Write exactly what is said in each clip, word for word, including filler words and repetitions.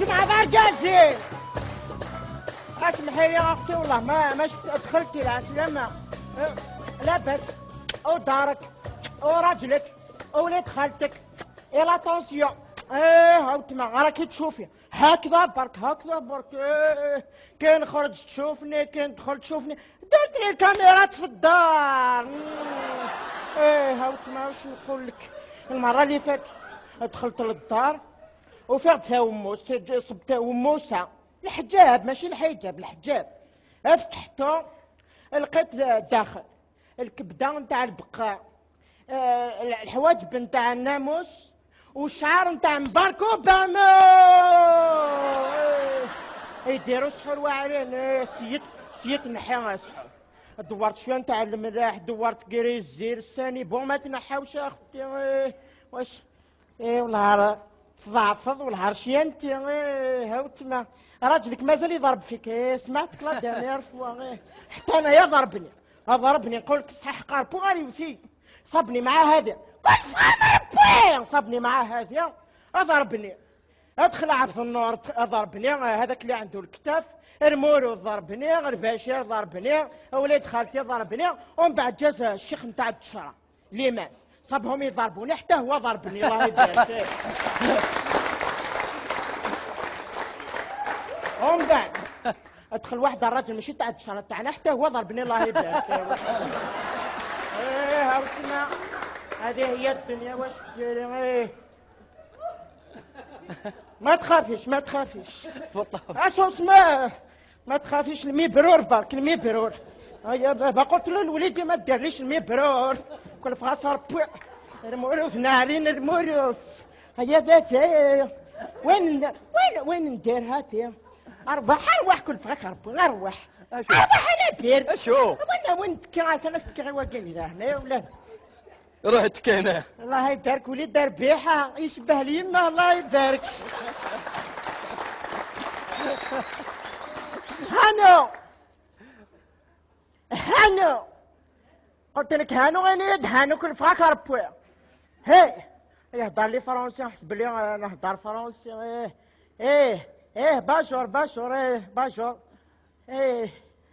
مع دار جازين. اسمحي لي يا اختي والله ما ما شفت دخلتي لا ما لاباس ودارك وراجلك وولاد خالتك اي لا طونسيون. ايه هاوت ما راكي تشوفي هكذا برك هكذا برك. إيه كي نخرج تشوفني كي ندخل تشوفني درت لي الكاميرات في الدار. ايه هاوت ما واش نقول لك. المره اللي فاتت دخلت للدار وفرد ثوموس صبت وموسى الحجاب ماشي الحجاب الحجاب. فتحته لقيت داخل الكبده نتاع البقاء، أه الحواجب نتاع الناموس والشعر نتاع مبارك اوباما. يديروا سحور واعرين. سيت سيت نحيها سحور. دورت شويه نتاع الملاح دورت كري الزير الثاني بون ما تنحاوش اختي. واش ايه والله تضعفض والهرشيه انت. ايه هاوت ما راجلك مازال يضرب فيك. ايه سمعتك لا دانيير فوا. ايه حتى انا يا ضربني ضربني نقول لك صحيح قاربو غادي وثي صبني مع هذا قلت فهم صبني مع هذا ضربني. ادخل عرف النور ضربني. هذاك اللي عنده الكتاف المولو ضربني البشير ضربني ولاد خالتي ضربني ومن بعد جاز الشيخ نتاع الدشره الامام صابهم يضربوني حتى هو ضربني الله يبارك. ومن بعد ادخل واحد الراجل ماشي تاع الدشره تاعنا حتى هو ضربني الله يبارك. ايه هاوتنا هذه هي الدنيا واش ديري. ايه ما تخافيش ما تخافيش اشو اسمه ما تخافيش المبرور برك المبرور. هيا بابا قلت له لوليدي ما ديرليش المبرور كل فاصر المولوث نارين المولوث. هيا ذات وين وين وين ندير هاتي ارواح ارواح كل فراك ربي ارواح ارواح انا بير اشو وين وين تكاس انا تكي واقين هنا ولا روح تكي هنا. الله يبارك وليد دربيحه يشبه لي يما الله يبارك. هانو هانو قلت لك هانو غنيد هانو كل فراك ربي. هي يهضر لي فرنسي نحسب لي نهضر فرنسي. ايه ايه ايه باشور باشور ايه باشور ايه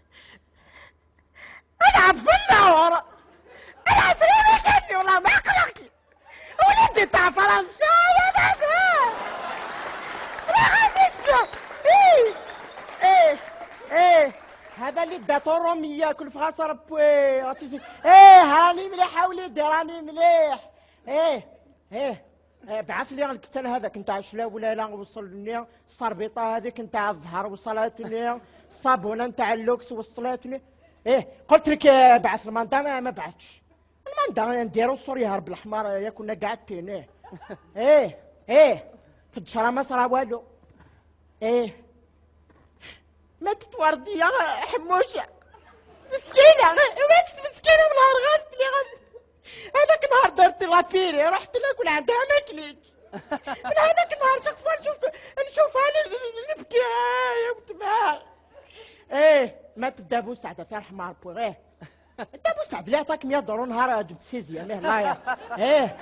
العب في النور العب في المسني والله ما قلقتي ولدي تاع فرنسا يا بابا لا غنشنو. ايه ايه ايه هذا اللي داتو رومية كل فراس ربي. ايه راني مليح وليدي راني مليح. ايه ايه بعث لي الكتل هذاك نتاع شلاو ولا لا وصلني الصربيطه هذيك نتاع الظهر وصلتني الصابونه نتاع اللوكس وصلتني. ايه قلت لك بعث المنطقه ما بعثش المنطقه نديرو الصور يهرب الاحمر يا كنا قاعدين. ايه ايه ايه في الدشره ما صرا والو. ايه ما تتوردي يا حموشه مسكينه ماتت مسكينه والنهار غلط لي غلط. هذاك النهار درت لابيري رحت ناكل عندها ماكليك. من هذاك النهار شوف نشوف نشوفها نبكي يا وتبع. ايه مات الدابو سعد في رحمه ربي. ايه الدابو سعد اللي عطاك مية دولار نهار جبت سيزيام. ايه الله يا ايه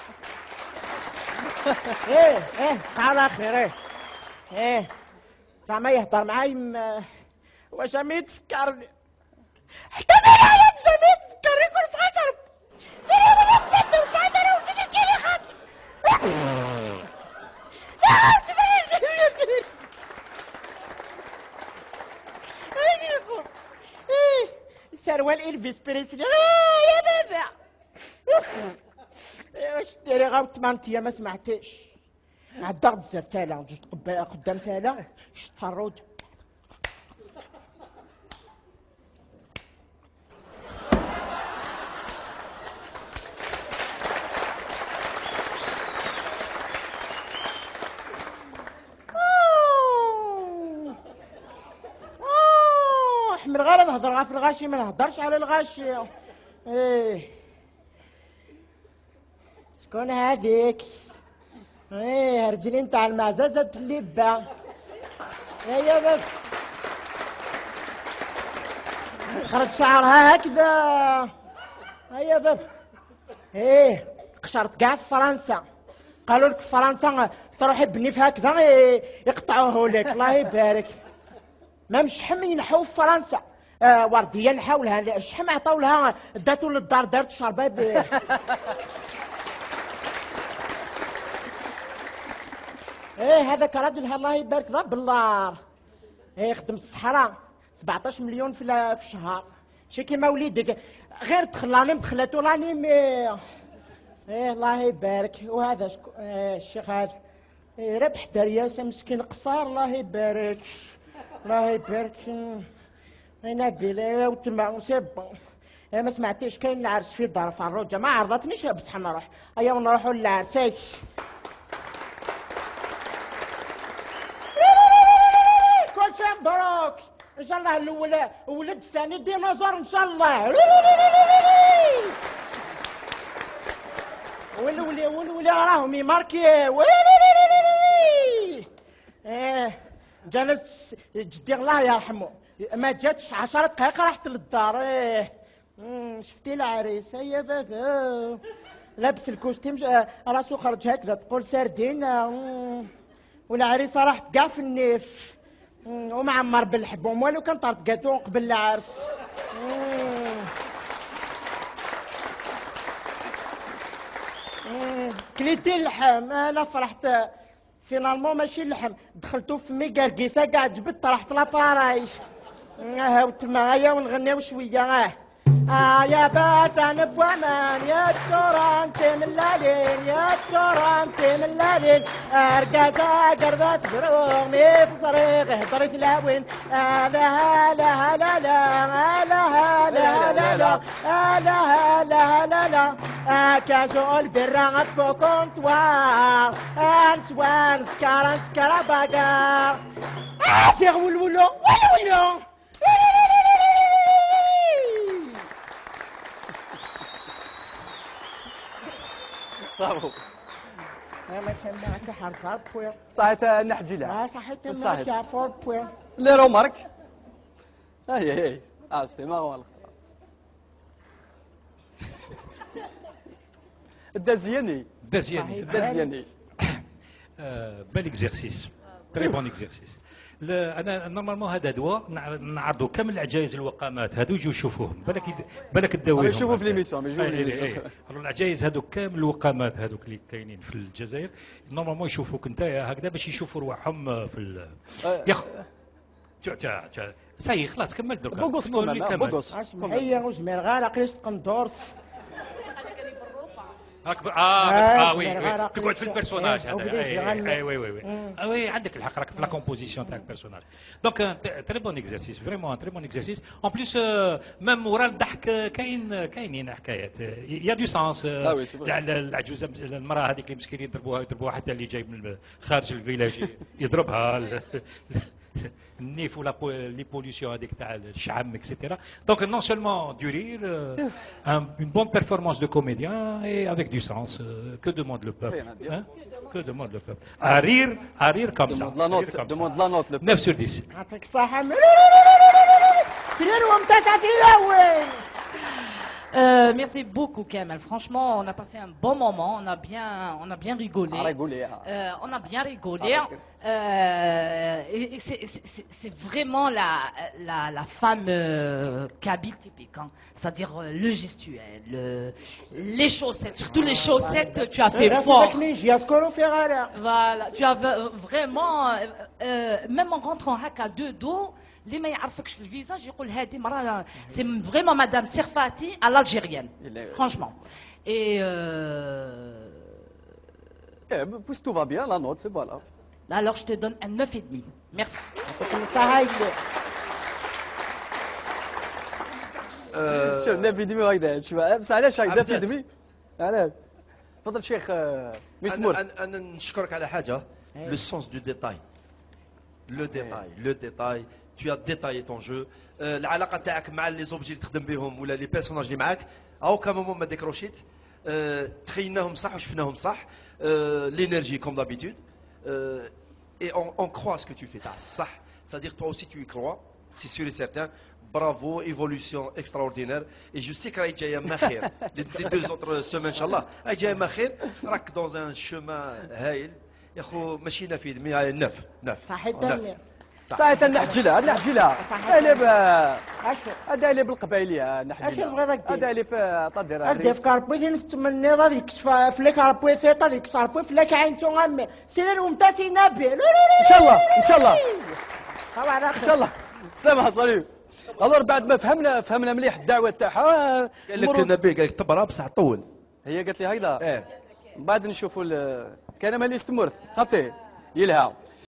ايه ايه على خير. ايه ايه زعما يهضر معايا واش ما يتفكرني حتى ما عليك زعما يتفكرني كل في خسر فين ولا بدر تعال انا وجيت كيلي خاطر. لا تفرج ايه سروال الفيس بريسلي. ايه يا بابا واش ديري غاو ثمان ايام ما سمعتيش عالدغد زرتاله جيت قدام تاله شفت فروج احمد غير نهضر غير في الغاشي ما نهضرش على الغاشي. ايه شكون هذيك؟ ايه رجلي نتاع المعزازة اللبة. هيا بس خرج شعرها هكذا. هيا بس ايه قشرت كاع في فرنسا قالوا لك في فرنسا تروحي بني في هكذا يقطعوه لك. الله يبارك. ما مش شحم ينحو في فرنسا. آه ورديه نحاو لها الشحم عطاو لها داتو للدار دارت شربه ب ايه هذاك راجل الله يبارك ضرب بالله. ايه يخدم الصحراء سبعطاش مليون في في الشهر. شي كيما وليدك غير دخل لاني دخلتو راني مي. ايه الله يبارك. وهذا شكو... إيه الشيخ هذا إيه ربح درياسه مسكين قصار. الله يبارك الله يبارك. انا بلا وتما سي بون. إيه ما سمعتيش كاين العرس في دار فروجه ما عرضتنيش بصح نروح. ايا ونروحوا للعرس. كل شيء مبروك ان شاء الله. الاول ولد الثاني ديناصور ان شاء الله. والولي والولي راهم يماركي. ايه جانت جدي الله يرحمه ما جاتش عشر دقائق رحت للدار. ايه شفتي العريس يا بابا لابس الكوستيم راسو خرج هكذا تقول سردين. والعريسه راحت كاع في النيف ومعمر بالحبوم والو كان طارت كاتو قبل العرس. كليتي اللحم. انا فرحت فينالمون ماشي اللحم دخلتو في مي قرقيسه كاع جبت رحت لاباراي. هاوت معايا ونغنيو شويه. اه يا باسان بوامان يا الدكتورة انت ملالين يا الدكتورة انت ملالين. ارقازة قرباس برومي في صريغ هضري في الهوين. لا لا لا لا لا لا لا لا لا لا لا لا كاجول برا فو كونتوار انس وانس كارنس كراباقار. اه سيغ ولولو ولولو. برافو. انا سمعت حرف بويا. صحيت نحجي لها. اه صحيت معك يا فور بويا. لي رومارك. اي اي اه سيتي ما هو الدازياني. الدازياني الدازياني. بال اكزرسيس تري بون اكزرسيس. انا نورمالمون هذا دواء نعرضوا كامل العجائز الوقامات هذو يجوا يشوفوهم. بالك بالك تداويهم يشوفوا في ليميسيون يجوا في ليميسيون. العجائز هذو كامل الوقامات هذوك اللي كاينين في الجزائر نورمالمون يشوفوك انت هكذا باش يشوفوا رواحهم في ال... يخ تع تع تع ساي خلاص كملت درك. بوغوس كمل بوغوس. هي وزمير غالا قيس قندورت. راك اه اه وي تقعد في البيرسوناج هذا. اي وي وي وي وي عندك الحق راك في لا كومبوزيسيون تاع البيرسوناج. دونك تري بون اكزرسيس فريمون تري بون اكزرسيس. اون بليس ميم ورا الضحك كاين كاينين حكايات يا دو سانس. العجوزه المراه هذيك اللي مسكين يضربوها يضربوها حتى اللي جاي من خارج الفيلاج يضربها. النيف ولا لي بوليسيون هذيك تاع الشعم اكسيتيرا. دونك نون سولمون دو رير اون بون بيرفورمانس دو كوميديان اي افيك دو سانس. كو دوموند لو بوبل كو دوموند لو بوبل ا رير ا رير كوم سا. دوموند لا نوت neuf sur dix. يعطيك الصحة. سير ومتاسعة في الأول. Euh, merci beaucoup, Kamel. Franchement, on a passé un bon moment. On a bien, on a bien rigolé. Ah, rigolé. Euh, on a bien rigolé. Ah, euh, et, et c'est vraiment la, la, la femme euh, kabyle typique. Hein. C'est-à-dire euh, le gestuel, le, les chaussettes, surtout les chaussettes, tu as fait fort. Voilà, tu as vraiment, euh, même en rentrant à deux dos. اللي ما يعرفكش في الفيزاج يقول هذه مرة سي فريمون مدام سيرفاتي على الجيريان فرانشمون. اي بويس تو فا بيان لا نوت فوالا. alors je te donne un neuf et demi. Merci. شوف neuf et demi هكذا شوف بس علاش هكذا في دمي علاش. تفضل شيخ مسمور. انا انا نشكرك على حاجه لو سونس دو ديتاي لو ديتاي لو ديتاي. Tu as détaillé ton jeu. العلاقه تاعك مع لي زوبجي اللي تخدم بهم ولا لي بيرسوناج اللي معاك او كامومون ما ديكروشيت. تخيلناهم صح وشفناهم صح. L'énergie comme d'habitude. Et on, on croit ce que tu fais. تاع صح. C'est-à-dire toi aussi tu y crois. C'est sûr et certain. برافو ايفولوسيون اكستراوردينير اي جو سي راهي جايه ما خير لي دو زوتر سيمين ان شاء الله راهي جايه ما خير راك دون ان شومان هايل يا خو ماشي نفيد مي نف نف صحيح نف. صحيح نحجلها نحجلها هذا ب اشو هذا اللي بالقبايليه اش نحجلها تبغي ذاك هذا اللي في طدير ادي في كاربوي من نضا ديك فلك كاربوي ثيطا ديك كاربوي فلك عين تو غامي سير ومتاسي نبي ان شاء الله ان شاء الله طبعا ان شاء الله سلام صليب الور بعد ما فهمنا فهمنا مليح الدعوه تاعها قال لك النبي قال لك طبرها بصح طول هي قالت لي هيدا ايه من بعد نشوفوا ال- كان مالي استمرت خطي يلها